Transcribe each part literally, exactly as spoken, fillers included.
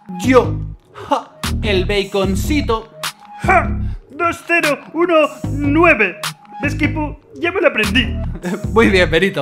Yo, ja, el baconcito. ¡Ja! dos cero uno nueve. ¿Ves, Kipu? Ya me lo aprendí. Muy bien, Benito.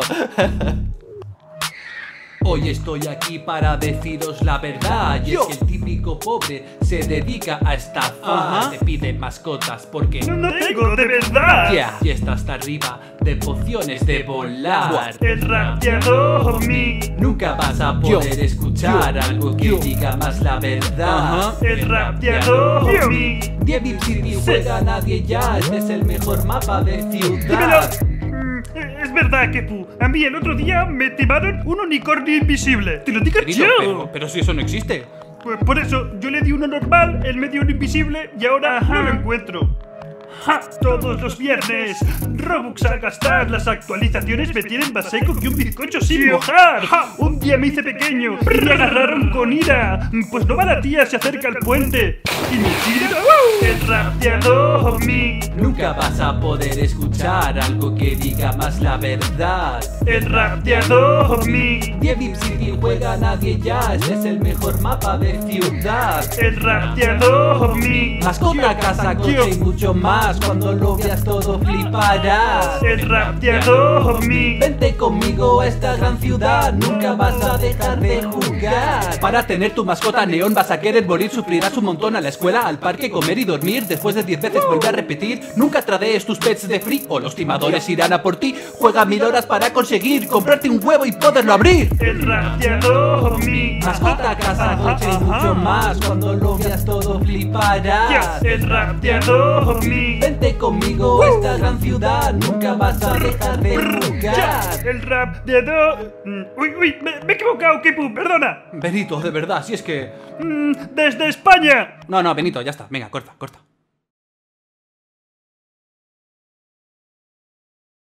Hoy estoy aquí para deciros la verdad. Y es que el típico pobre se dedica a estafar. Ajá. Te pide mascotas porque No, no tengo, de verdad. ya, y está hasta arriba de pociones de volar. El rapeador, mi. Nunca vas a poder Yo. escuchar Yo. algo que Yo. diga más la verdad. Ajá. El rapeador, mi. Devil City juega nadie ya. Este es el mejor mapa de Dímelo. ciudad. Mm, Es verdad, Kepu. A mí el otro día me timaron un unicornio invisible. Te lo digo Benito, yo. pero, pero si eso no existe. Pues por eso yo le di uno normal, él me dio uno invisible y ahora no lo encuentro. ¡Ja! Todos los viernes, Robux a gastar. Las actualizaciones me tienen más seco que un bizcocho sin mojar. ¡Ja! Un día me hice pequeño y me agarraron con ira. Pues no va la tía, se acerca al puente y me tira. El rapeador, mi. Nunca vas a poder escuchar algo que diga más la verdad. El rapeador, mi. Devil City juega nadie ya. Este es el mejor mapa de ciudad. El rapeador, mi. Mascota, casa, coche y mucho más. Cuando lo veas todo fliparás. El rapeador, mi. Vente conmigo a esta gran ciudad. Nunca vas a dejar de jugar. Para tener tu mascota neón vas a querer morir. Sufrirás un montón a la escuela, al parque, comer y dormir. Después de diez veces vuelve a repetir. Nunca tradees tus pets de free o los timadores irán a por ti. Juega mil horas para conseguir comprarte un huevo y poderlo abrir. El rapeador, mi. Mascota, casa, coche y mucho más. Cuando lo veas todo fliparás. El rapeador, mi. Vente conmigo a esta gran ciudad. Nunca vas a dejar de jugar. El rap de do... Mm, Uy, uy, me, me he equivocado, Kipu, perdona. Benito, de verdad, si es que... Mm, Desde España. No, no, Benito, ya está. Venga, corta, corta.